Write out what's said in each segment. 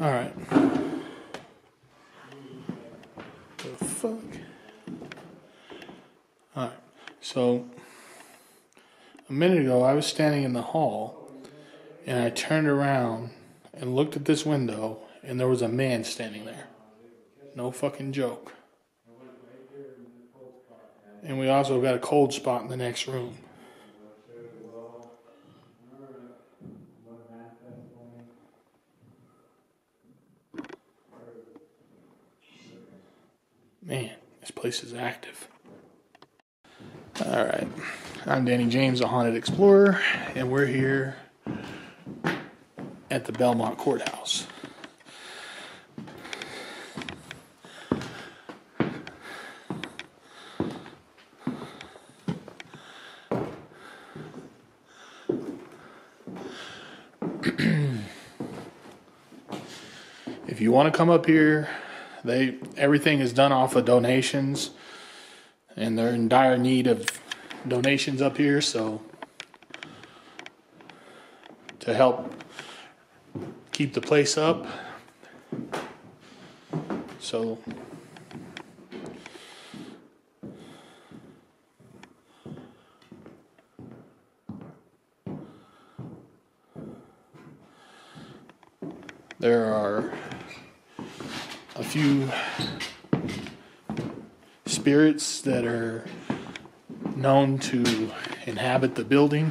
Alright. The fuck? Alright. So, a minute ago, I was standing in the hall, and I turned around and looked at this window, and there was a man standing there. No fucking joke. And we also got a cold spot in the next room. Man, this place is active. Alright, I'm Danny James, a haunted explorer, and we're here at the Belmont Courthouse. If you want to come up here, everything is done off of donations, and they're in dire need of donations up here, so to help keep the place up. So there are a few spirits that are known to inhabit the building.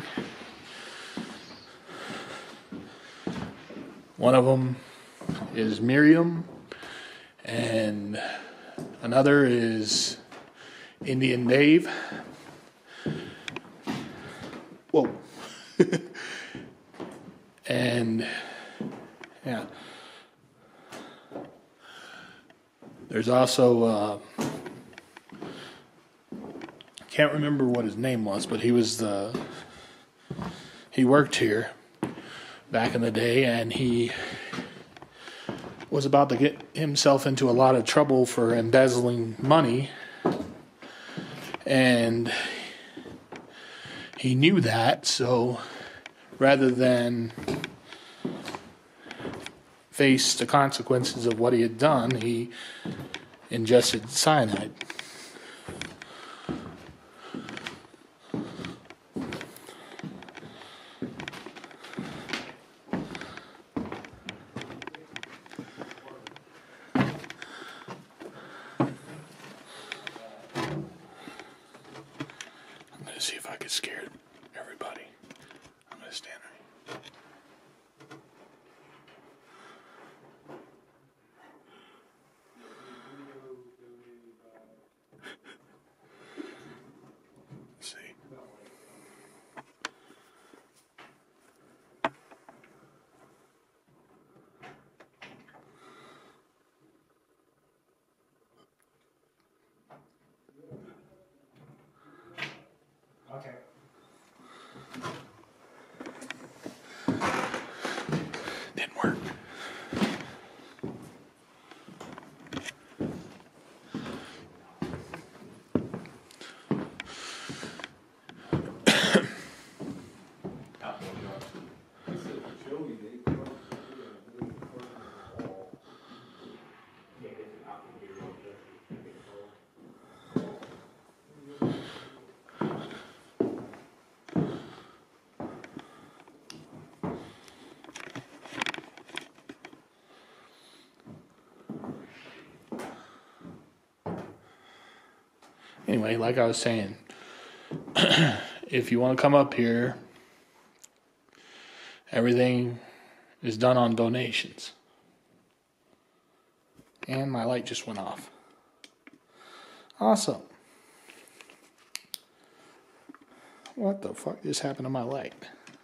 One of them is Miriam, and another is Indian Dave. Whoa. And yeah. There's also, can't remember what his name was, but he worked here back in the day, and he was about to get himself into a lot of trouble for embezzling money, and he knew that, so rather than face the consequences of what he had done, he ingested cyanide. I'm going to see if I can scare everybody. I'm going to stand right. See. Okay. Didn't work. Anyway, like I was saying, if you want to come up here, everything is done on donations. And my light just went off. Awesome. What the fuck just happened to my light?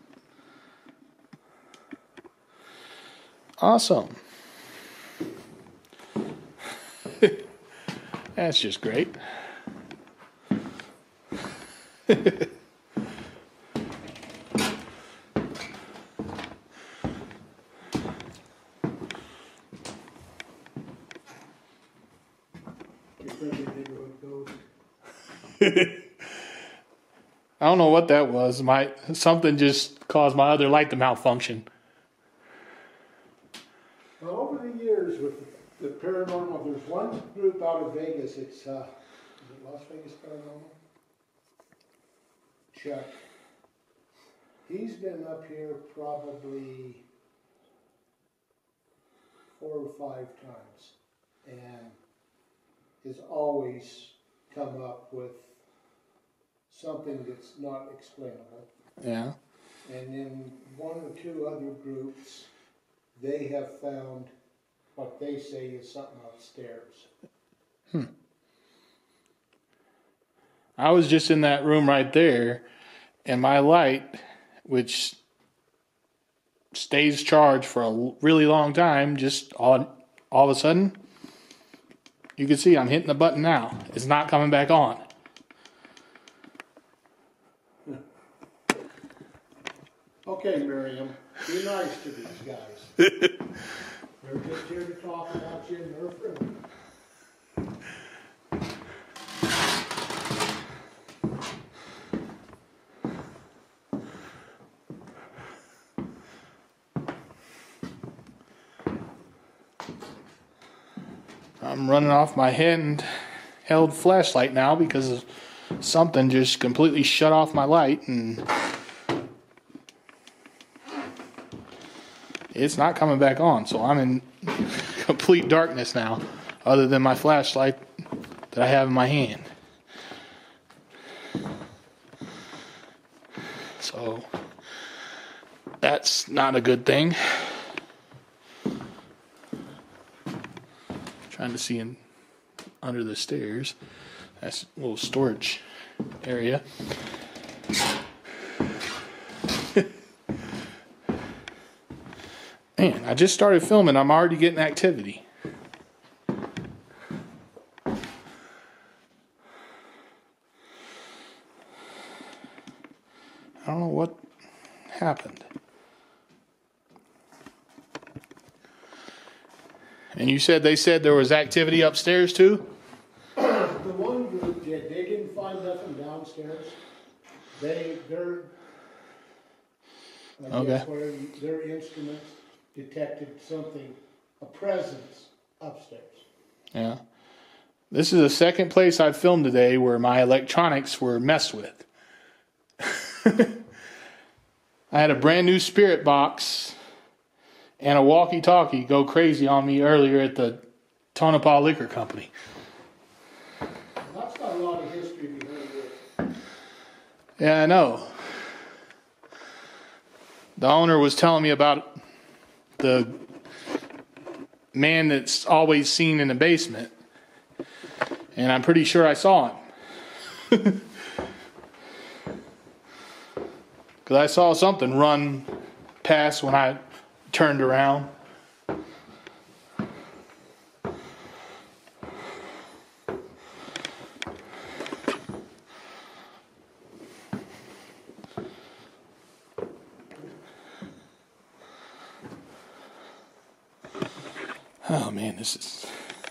Awesome. That's just great. I don't know what that was. Something just caused my other light to malfunction. Well, over the years with the paranormal, there's one group out of Vegas. It's is it Las Vegas Paranormal? Chuck. He's been up here probably 4 or 5 times, and has always come up with something that's not explainable. Yeah. And then 1 or 2 other groups, they have found what they say is something upstairs. I was just in that room right there, and my light, which stays charged for a really long time, just all of a sudden, you can see I'm hitting the button now. It's not coming back on. Okay, Miriam, be nice to these guys. They're just here to talk about you and their friend. I'm running off my handheld flashlight now because something just completely shut off my light, and it's not coming back on. So I'm in complete darkness now, other than my flashlight that I have in my hand. So that's not a good thing. Trying to see in under the stairs. That's a little storage area. Man, I just started filming. I'm already getting activity. I don't know what happened. And you said they said there was activity upstairs too? The one group did. They didn't find nothing downstairs. They're I guess where their instruments detected something, a presence upstairs. Yeah. This is the second place I've filmed today where my electronics were messed with. I had a brand new spirit box and a walkie-talkie go crazy on me earlier at the Tonopah Liquor Company. That's got a lot of history behind it. Yeah, I know. The owner was telling me about the man that's always seen in the basement, and I'm pretty sure I saw him. Because I saw something run past when I turned around. Oh man, this is...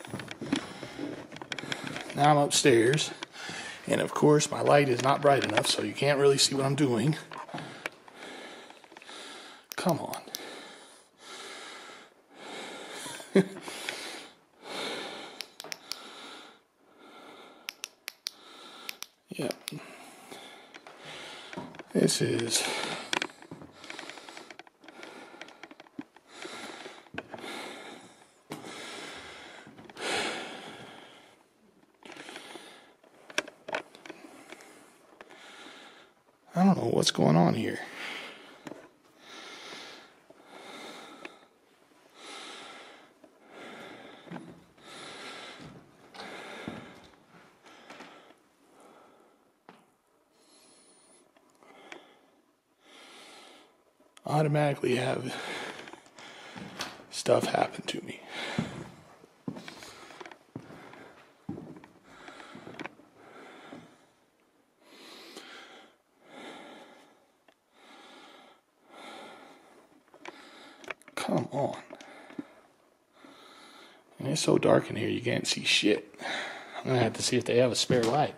Now I'm upstairs, and of course my light is not bright enough, so you can't really see what I'm doing. Come on. Yep. This is... I don't know what's going on here. Automatically have stuff happen to me. Come on. And it's so dark in here you can't see shit. I'm gonna have to see if they have a spare light.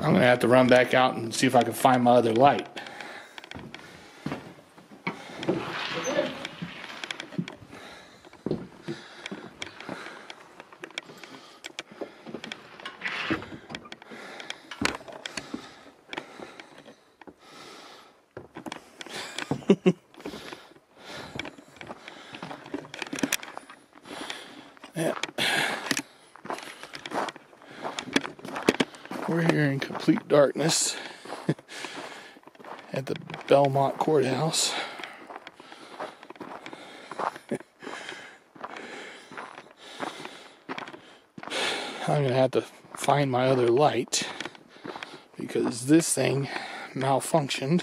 I'm going to have to run back out and see if I can find my other light. Yeah. We're here in complete darkness at the Belmont Courthouse. I'm going to have to find my other light because this thing malfunctioned.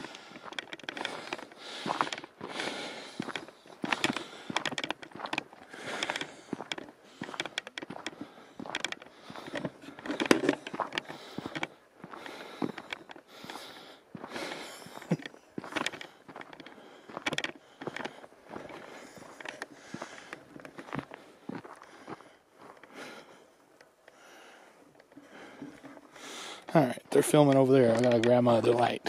Alright, they're filming over there. I gotta grab my other light.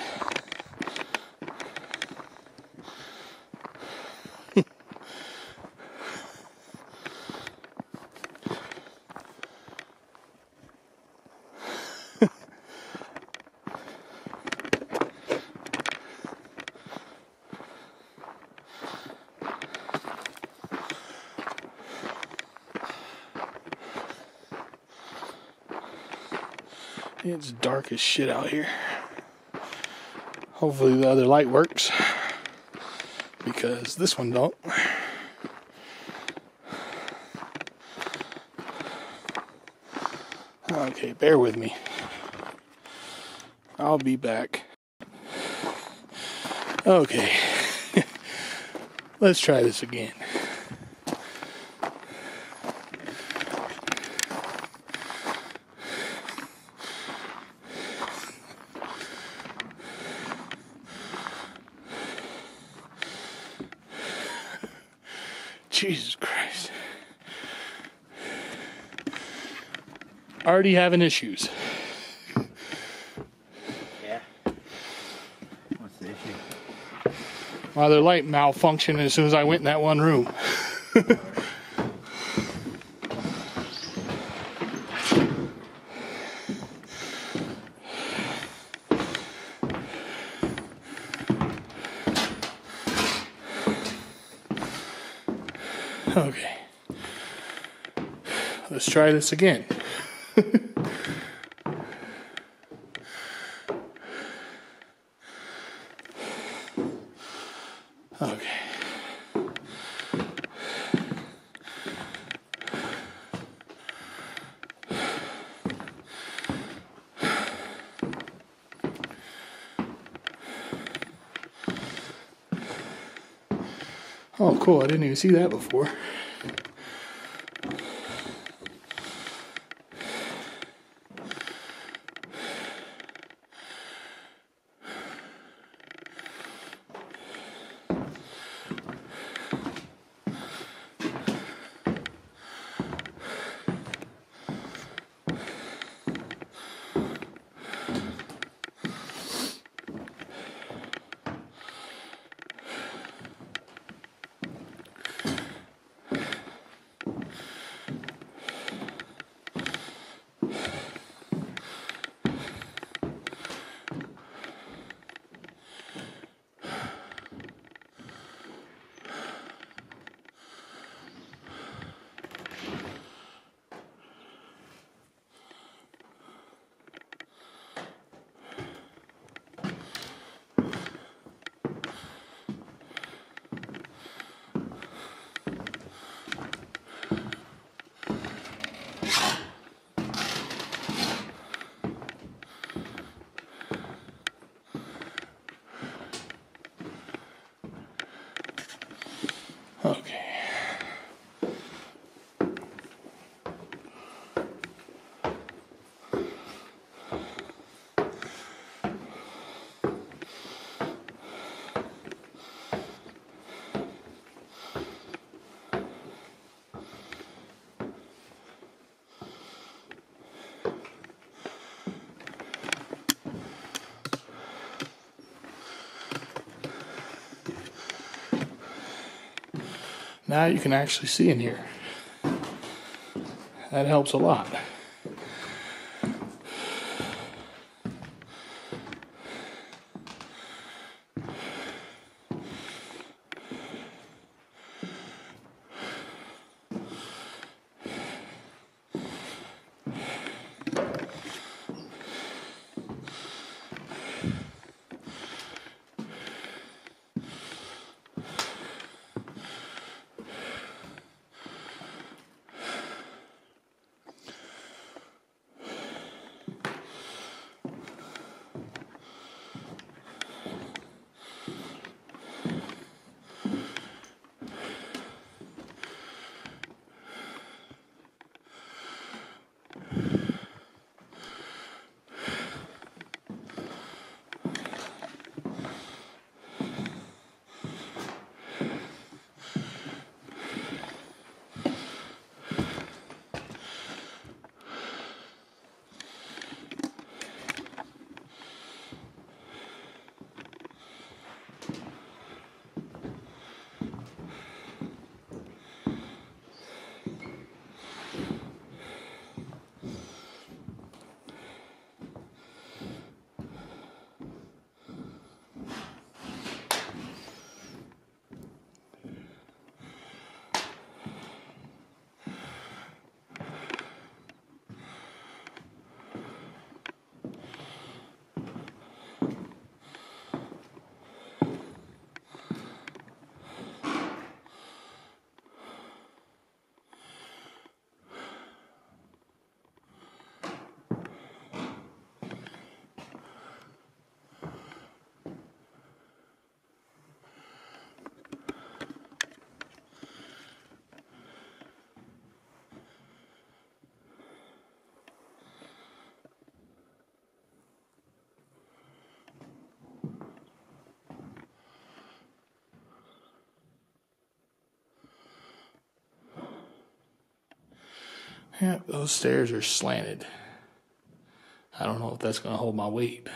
It's dark as shit out here. Hopefully the other light works, because this one don't. Okay, bear with me. I'll be back. Okay. Let's try this again. Jesus Christ. Already having issues. Yeah. What's the issue? Well, their light malfunctioned as soon as I went in that one room. Okay. Let's try this again. Okay. Oh, cool. I didn't even see that before. Okay. Now you can actually see in here. That helps a lot. Yeah, those stairs are slanted. I don't know if that's going to hold my weight.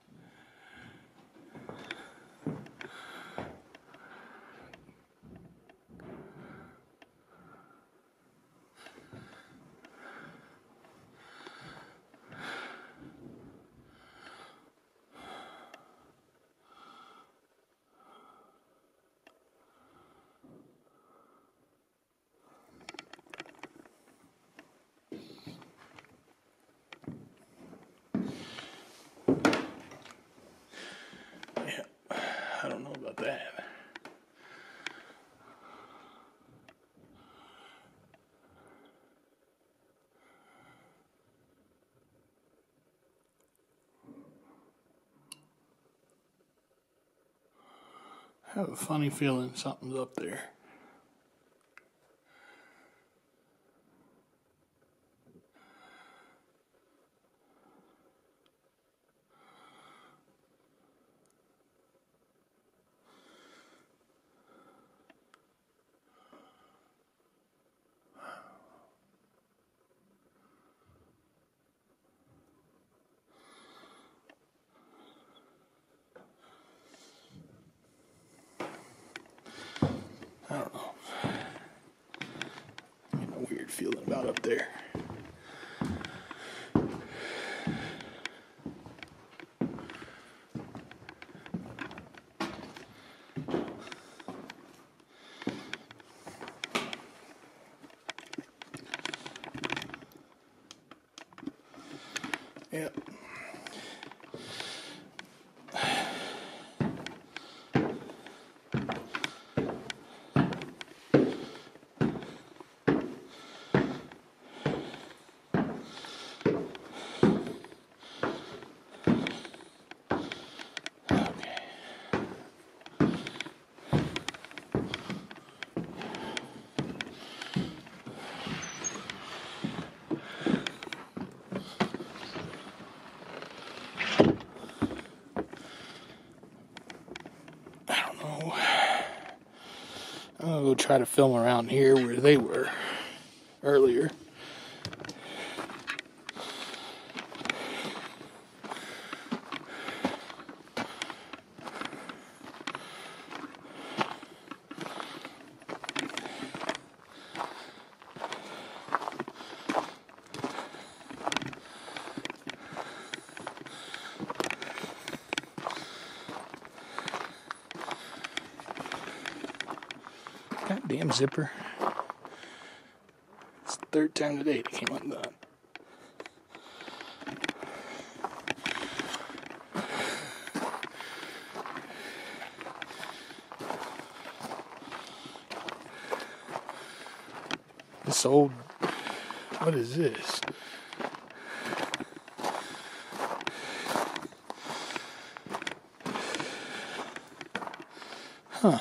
I don't know about that. I have a funny feeling something's up there. I don't know. I get a weird feeling about up there. Yep. I'm gonna go try to film around here where they were earlier. Goddamn zipper. It's the third time today it came undone. This old... What is this? Huh.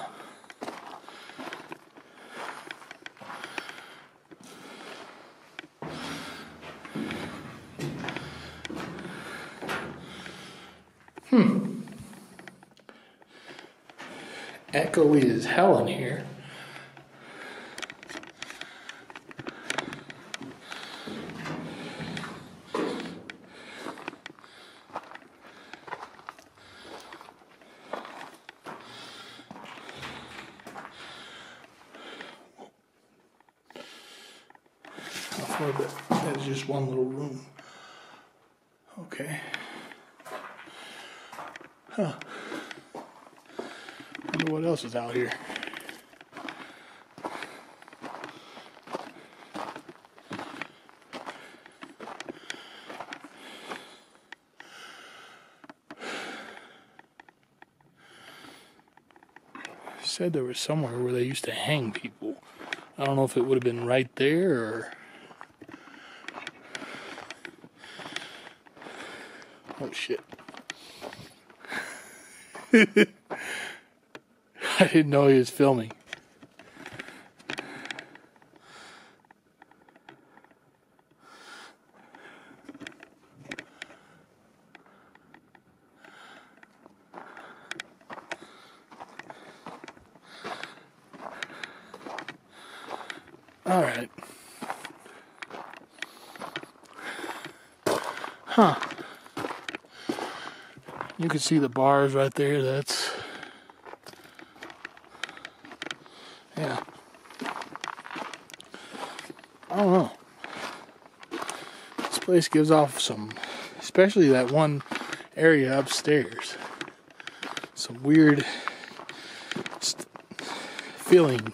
Echoey as hell in here. That's just one little room. Okay. Huh. Wonder what else is out here. Said there was somewhere where they used to hang people. I don't know if it would have been right there or... Oh shit. I didn't know he was filming. All right. Huh. You can see the bars right there. That's... Yeah. I don't know. This place gives off some... Especially that one area upstairs. Some weird... feeling.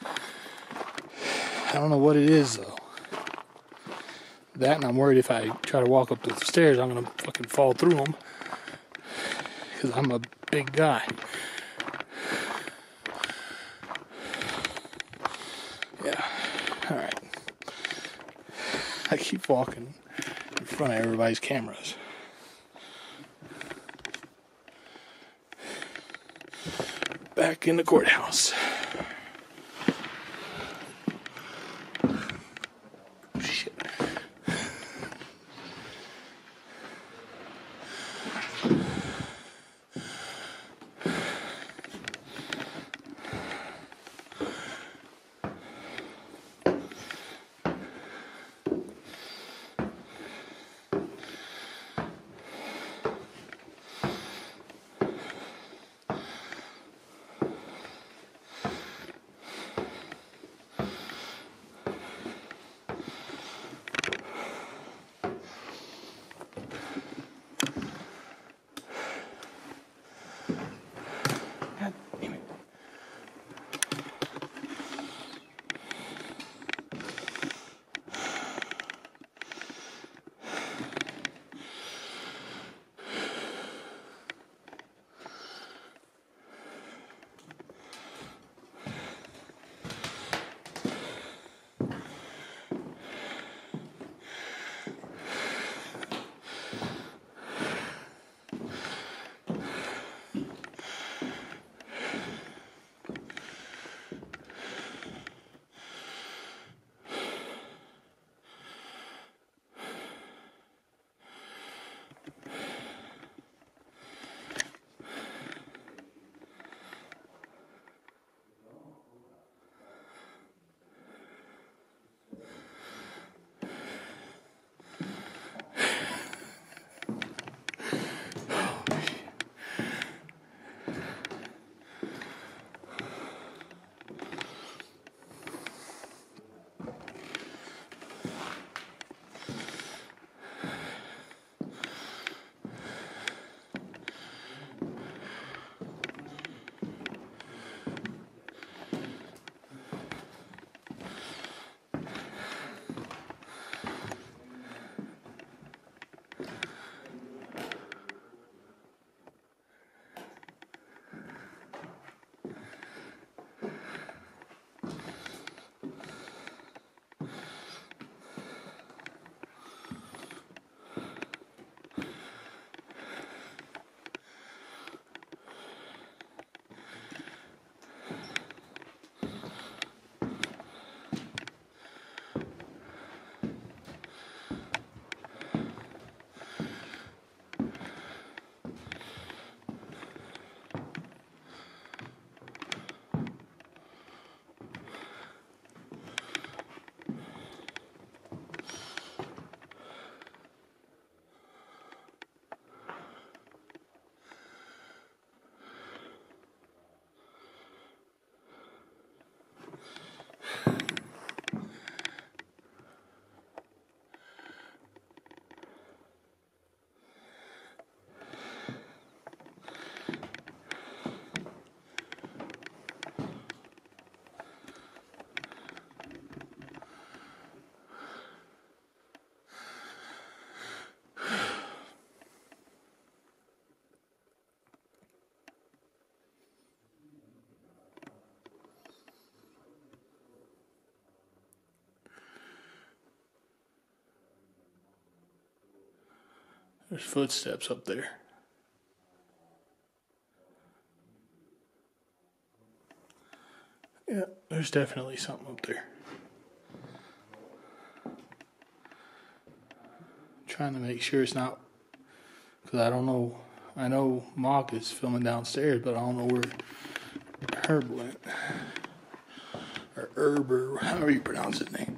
I don't know what it is, though. That, and I'm worried if I try to walk up the stairs, I'm gonna fucking fall through them. Because I'm a big guy. Yeah. Alright. I keep walking in front of everybody's cameras. Back in the courthouse. Shit. There's footsteps up there. Yeah, there's definitely something up there. Trying to make sure it's not, because I don't know. I know Mock is filming downstairs, but I don't know where Herb went. Or Herb, or however you pronounce his name.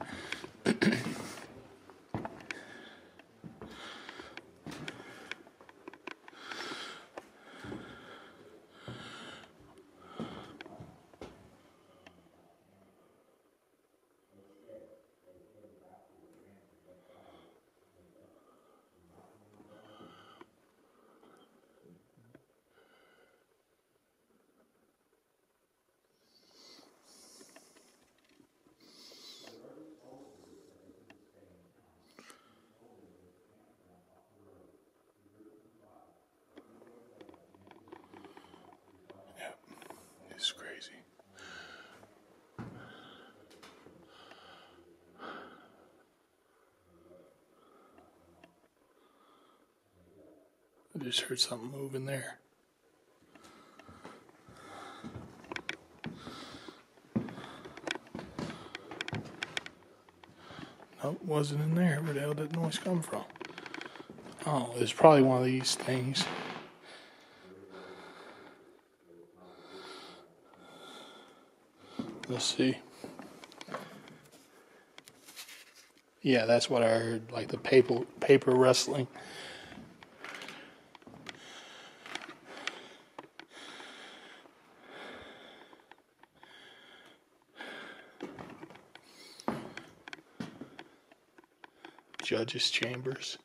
It's crazy. I just heard something moving there. Nope, wasn't in there. Where the hell did the noise come from? Oh, it's probably one of these things. Let's see. Yeah, that's what I heard, like the paper rustling. Judge's chambers.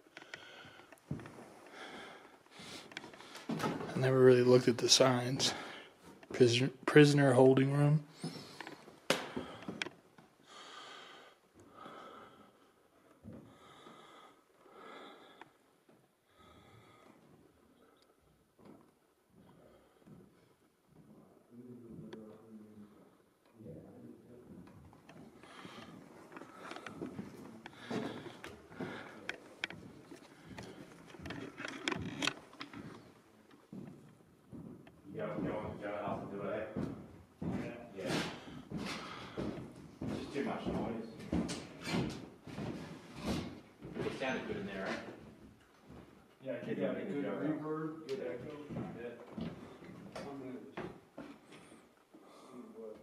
I never really looked at the signs. Prisoner holding room. You want to jailhouse and do it? Yeah. Just too much noise. It sounded good in there, right? Yeah, Good reverb, good echo. Yeah. I'm gonna just see what.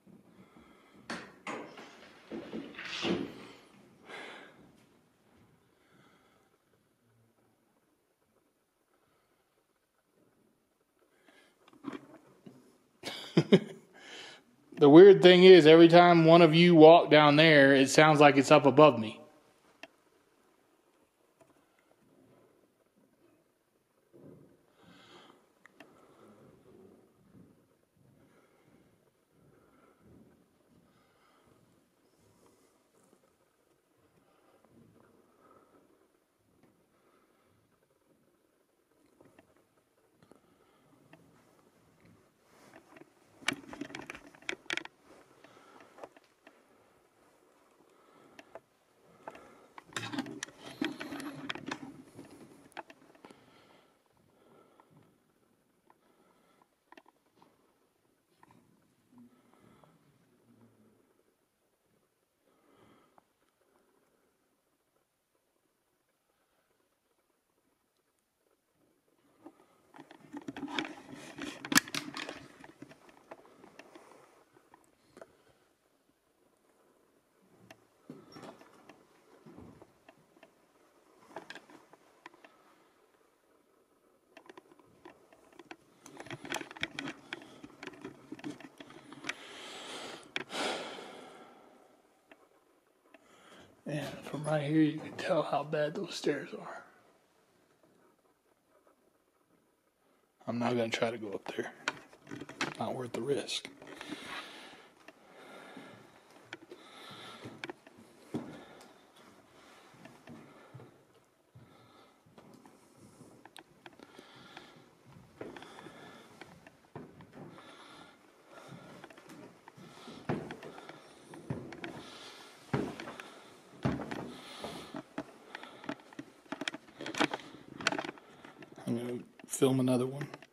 The weird thing is, every time one of you walk down there, it sounds like it's up above me. And from right here, you can tell how bad those stairs are. I'm not going to try to go up there. Not worth the risk. I'm going to film another one.